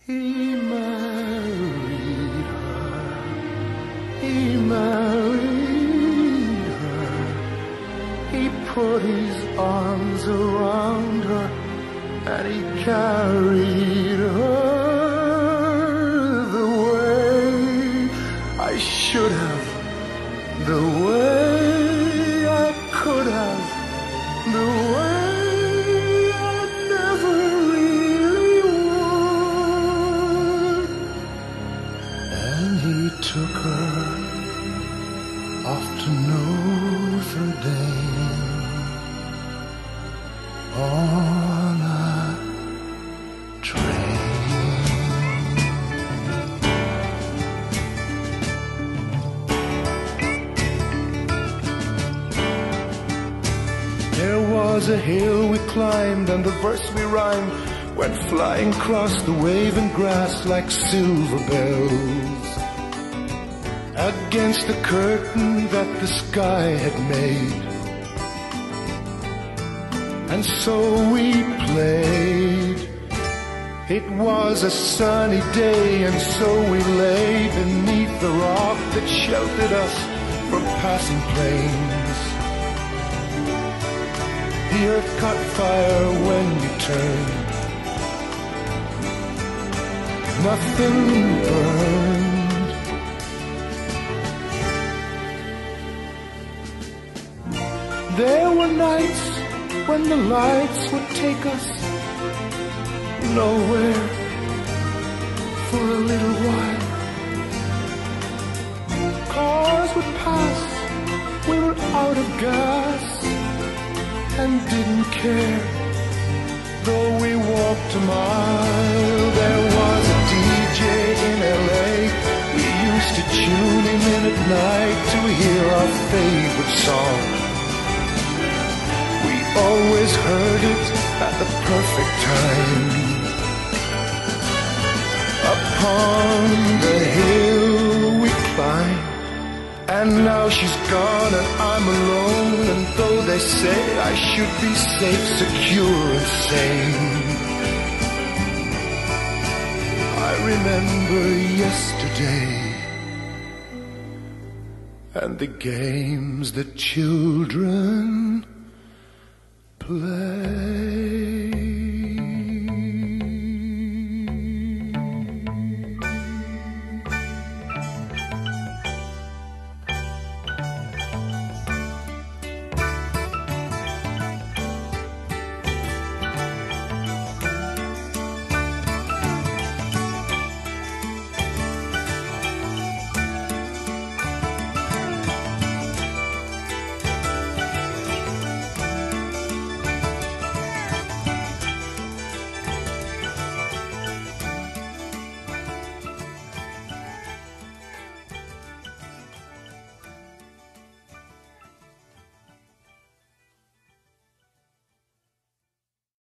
He married her, he married her, he put his arms around her and he carried her the way I should have, the way I could have, the way took her off to Notre Dame on a train. There was a hill we climbed and the verse we rhymed went flying across the waving grass like silver bells against the curtain that the sky had made. And so we played. It was a sunny day, and so we lay beneath the rock that sheltered us from passing planes. The earth caught fire when we turned. Nothing burned. There were nights when the lights would take us nowhere for a little while. Cars would pass, we were out of gas and didn't care, though we walked a mile. There was a DJ in LA, we used to tune him in at night to hear our favorite song. Always heard it at the perfect time. Upon the hill we climbed, and now she's gone and I'm alone. And though they say I should be safe, secure and sane, I remember yesterday and the games that children play.